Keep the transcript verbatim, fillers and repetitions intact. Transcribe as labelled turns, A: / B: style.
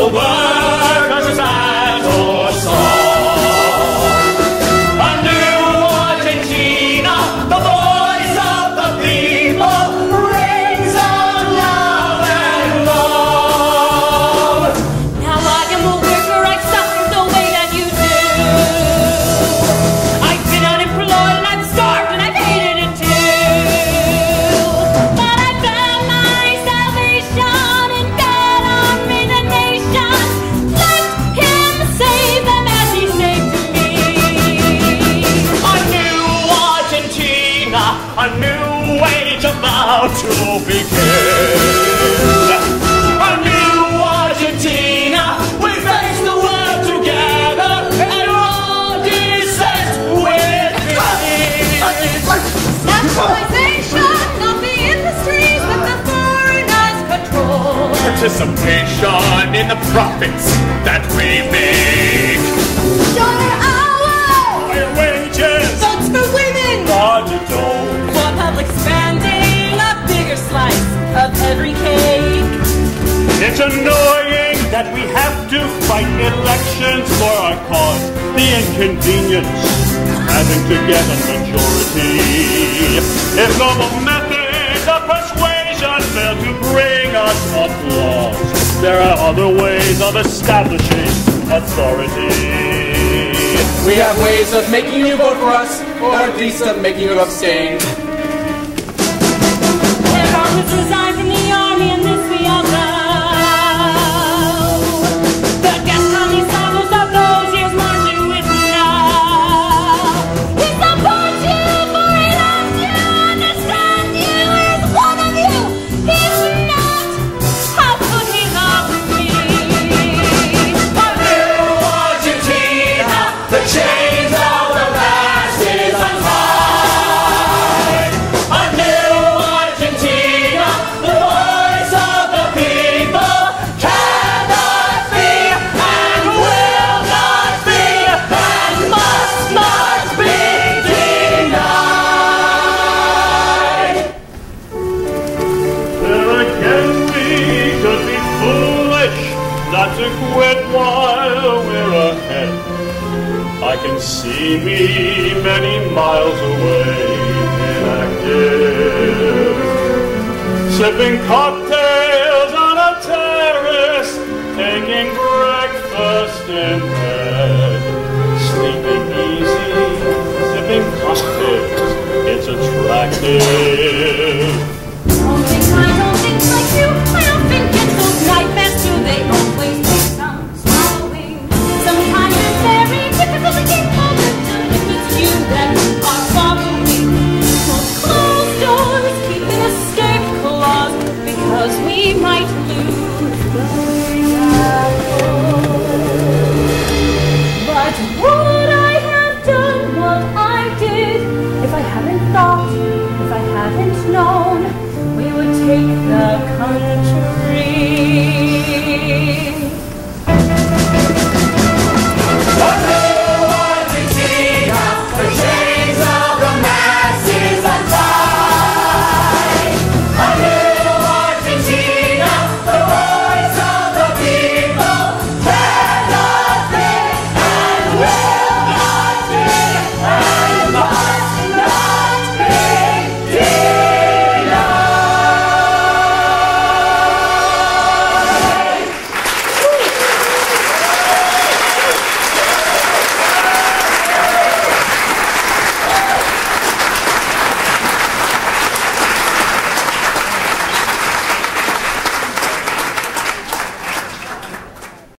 A: the workers' band or song. A new Argentina, the voice of the people, rings out loud and long.
B: Now I am a worker, I suffer the way that you do. I've been unemployed and I've starved and I've hated it too. But I found my salvation in God army the nation. Let him save them as he saved me.
A: A new Argentina, a new age about to begin. A new Argentina, we face the world together and all descent with
B: Nationalization of the industries that the foreigners control.
A: participation in the profits that we make.
B: Shorter hours,
A: Higher wages,
B: votes for women,
A: budget goals.
B: more public spending, a bigger slice of every cake.
A: It's annoying that we have to fight elections for our cause. The inconvenience having to get a majority. If normal methods of persuasion fail to bring us applause, there are other ways of establishing authority.
C: We have ways of making you vote for us, or at least of making you abstain.
B: There are who resign from the army, and this we all know. The guest on these songs of those years marching with now. We support you, for he loves you, understand you, is one of you. If not, how could he love me?
A: A new Argentina, the chains of the past is untied. A new Argentina, the voice of the people, cannot be and will not be and must not be denied. There again we could be foolish not to quit while we're ahead. I can see me many miles away, inactive, sipping cocktails on a terrace, taking breakfast in bed, sleeping easy, sipping cocktails. It's attractive.
B: Don't think I don't think like you. I don't think it's those nightmares too. They always take some swallowing. Sometimes it's very difficult to keep focused if it's you that are following. Close closed doors, keep an escape clause because we might lose the battle. But